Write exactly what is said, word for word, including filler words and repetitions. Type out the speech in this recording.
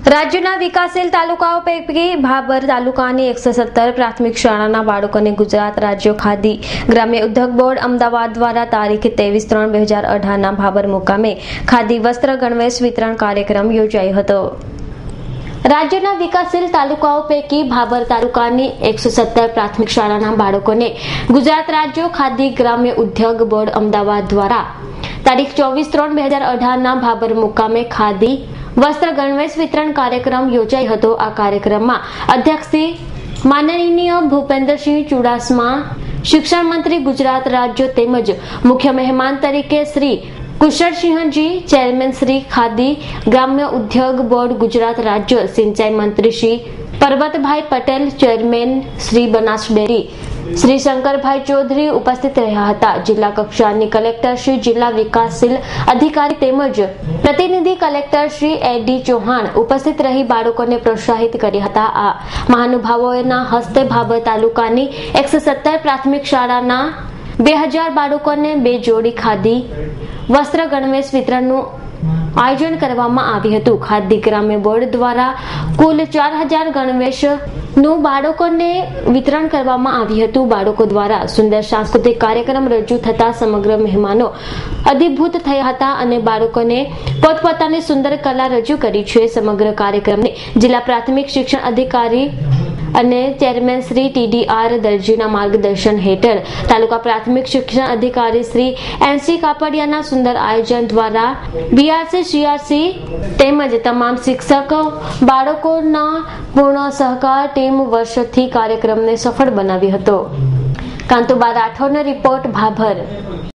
રાજ્યના વિકાસશીલ તાલુકાઓ પૈકી ભાભર તાલુકાની એકસો સત્તર પ્રાથમિક શાળાના બાળકોને ગુજરાત રાજ્ય ખાદી ગ્રામ્ય ઉદ્યોગ બોર્ડ અમદાવાદ દ્વારા તારીખ ત્રેવીસ ત્રણ બે હજાર અઢારના ભાભર મુકામે ખાદી વસ્ત્ર ગણવેશ વિતરણ કાર્યક્રમ યોજાયો હતો। રાજ્યના વિકાસશીલ તાલુકાઓ પૈકી ભાભર તાલુકાની એકસો સત્તર પ્રાથમિક શાળાના બાળકોને ગુજરાત રાજ્ય ખાદી ગ્રામ્ય ઉદ્યોગ બોર્ડ અમદાવાદ દ્વારા તારીખ ચોવીસ ત્રણ બે હજાર અઢારના ભાભર મુકામે ખાદી વસ્ત્ર ગણવેશ વિતરણ કાર્યક્રમ યોજાયો હતો। આ કાર્યક્રમમાં અધ્યક્ષ શ્રી માનનીય ભૂપેન્દ્રસિંહ ચુડાસમા, શિક્ષણ મંત્રી ગુજરાત રાજ્ય તેમજ મુખ્ય મહેમાન તરીકે શ્રી કુશળસિંહજી, ચેરમેન શ્રી ખાદી ગ્રામ્ય ઉદ્યોગ બોર્ડ ગુજરાત રાજ્ય, સિંચાઈ મંત્રી શ્રી પરબતભાઈ પટેલ, ચેરમેન શ્રી બનાસ ડેરી શ્રી શંકરભાઈ ચૌધરી ઉપસ્થિત રહ્યા હતા। જિલ્લા કક્ષાની કલેક્ટર શ્રી, જિલ્લા વિકાસશીલ અધિકારી તેમજ પ્રતિનિધિ કલેક્ટર શ્રી એડી ચૌહાણ ઉપસ્થિત રહી બાળકોને પ્રોત્સાહિત કર્યા હતા। આ મહાનુભાવોના હસ્તે ભાભર તાલુકાની એકસો સત્તર પ્રાથમિક શાળાના બે હજાર બાળકોને બે જોડી ખાદી વસ્ત્ર ગણવેશ વિતરણનું આયોજન કરવામાં આવ્યું હતું। ખાદી ગ્રામ્ય બોર્ડ દ્વારા કુલ ચાર હજાર ગણવેશ નું બાળકોને વિતરણ કરવામાં આવ્યું હતું। બાળકો દ્વારા સુંદર સાંસ્કૃતિક કાર્યક્રમ રજૂ થતા સમગ્ર મહેમાનો અધિભૂત થયા હતા અને બાળકોને પોતપોતાની સુંદર કલા રજૂ કરી છે। સમગ્ર કાર્યક્રમને જિલ્લા પ્રાથમિક શિક્ષણ અધિકારી અને ચેરમેન શ્રી ટીડીઆર દરજીના માર્ગદર્શન હેઠળ તાલુકા પ્રાથમિક શિક્ષણ અધિકારી શ્રી એનસી કાપડિયાના સુંદર આયોજન દ્વારા બીઆરસી, સીઆરસી તેમજ તમામ શિક્ષકો બાળકોના પૂર્ણ સહકાર ટીમ વર્ષથી કાર્યક્રમને સફળ બનાવ્યો હતો। કાંતુબા રાઠોડનો રિપોર્ટ, ભાભર।